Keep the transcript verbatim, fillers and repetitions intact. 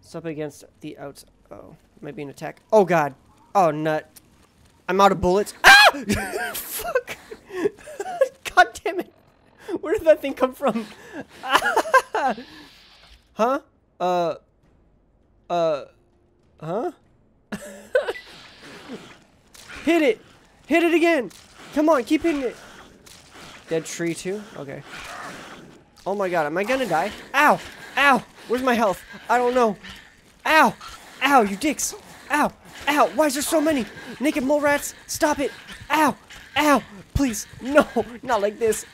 It's up against the outs. Oh, might be an attack. Oh god. Oh nut. I'm out of bullets. Ah! Fuck. God damn it. Where did that thing come from? Huh? Uh. Uh. Huh? Hit it! Hit it again! Come on, keep hitting it. Dead tree too? Okay. Oh my god, am I gonna die? Ow! Ow! Where's my health? I don't know. Ow! Ow, you dicks! Ow! Ow! Why is there so many? Naked mole rats! Stop it! Ow! Ow! Please! No! Not like this!